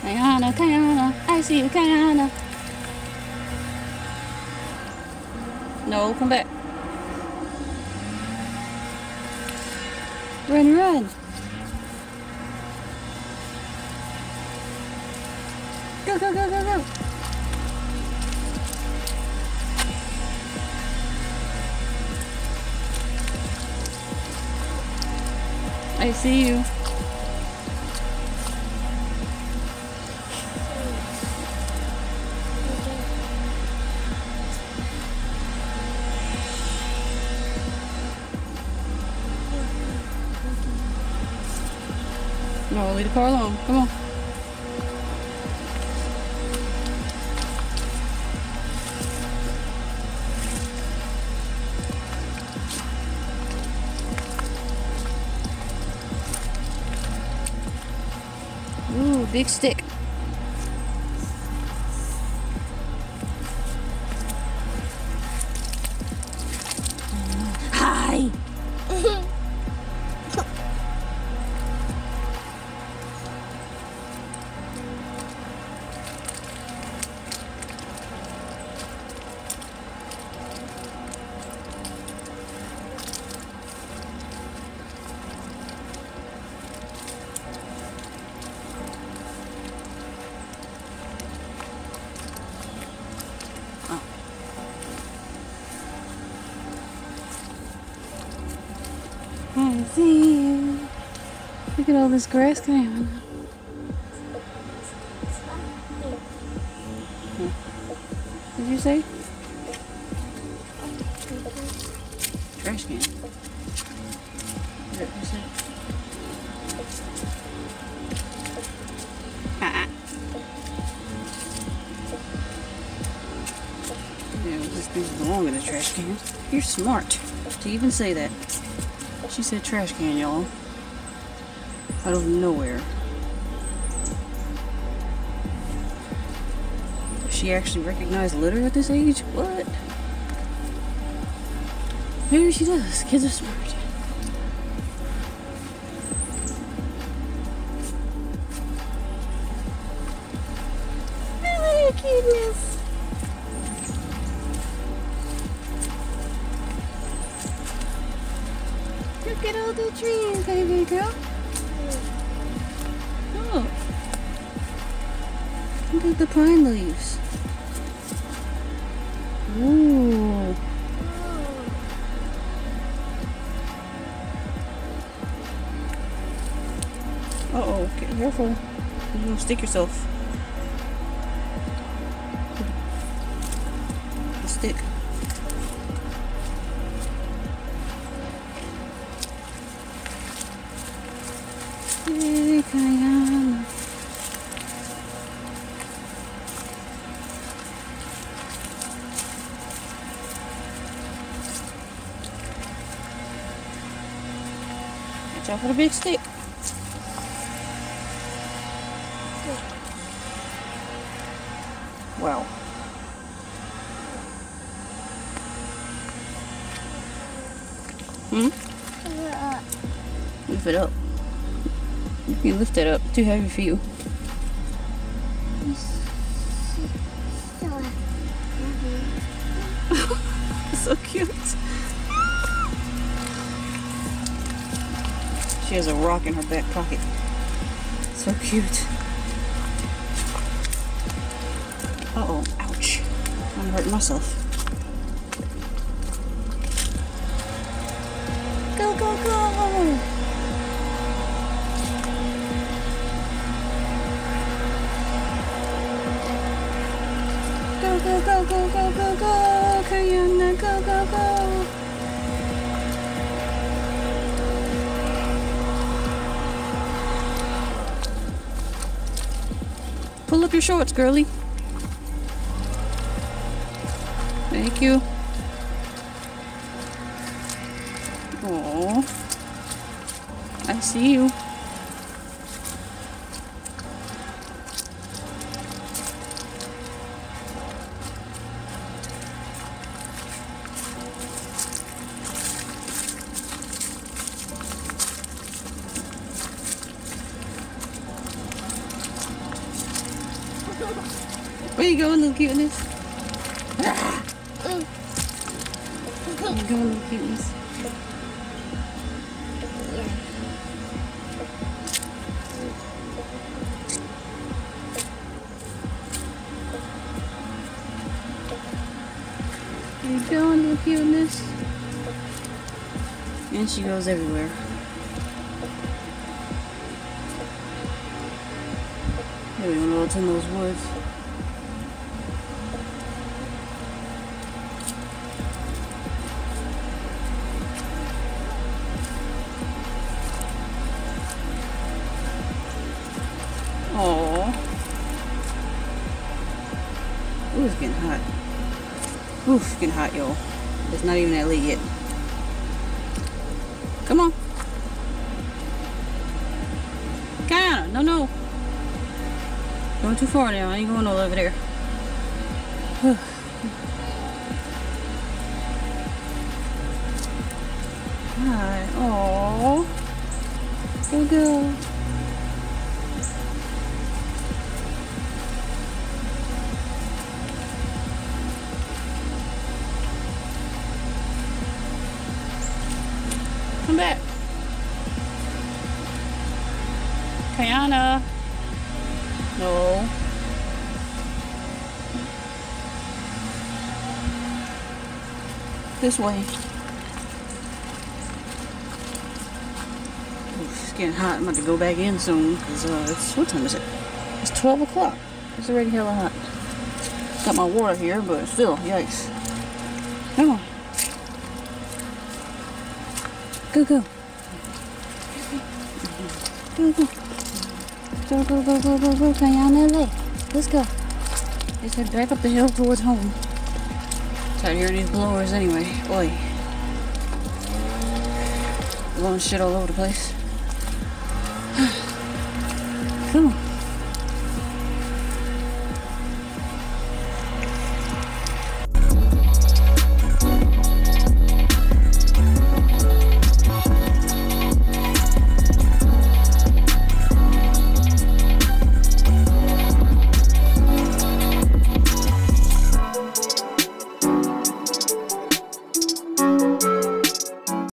Kayana, Kayana, I see you, Kayana. No, come back. Run, run. Go, go, go, go, go. I see you. No, leave the car alone. Come on. Ooh, big stick. Hi. I see you. Look at all this grass going on. What did you say? Trash can. Is that what you said? Yeah, this thing belongs in the trash can. You're smart to even say that. She said trash can, y'all. Out of nowhere. She actually recognized litter at this age? What? Maybe she does. Kids are smart. Oh, cuteness. Look at all the trees, baby girl. Oh. Look at the pine leaves. Ooh. Uh-oh, get careful. You're gonna stick yourself. The stick. Hey, Kayana. Watch out for the big stick. Wow. Lift it up. You can lift it up. Too heavy for you. So cute. She has a rock in her back pocket. So cute. Uh-oh, ouch. I'm hurting myself. Go, go, go! Go, go, go, go, go, go, go! Kayana, go, go, go! Pull up your shorts, girly. Thank you. Aww. I see you. Where you going, little cuteness? Where you going, little cuteness? Where you going, little cuteness? And she goes everywhere. Hey, we don't know what's in those woods. Aww. Ooh, it's getting hot. Ooh, it's getting hot, y'all. It's not even that late yet. Come on. Kiana, no. Going too far now. I ain't going all over there. Hi. Aww. Go go. Come back. Kiana. No. This way. Ooh, it's getting hot. I'm about to go back in soon because it's, what time is it? It's 12 o'clock. It's already hella hot. Got my water here, but still, yikes. Come on. Go, go. Go, go. Go, go, go, go, go, go, Kiana, let's go. Let's head back up the hill towards home. Tired of hearing these blowers anyway. Oi. Blowing shit all over the place. Come on.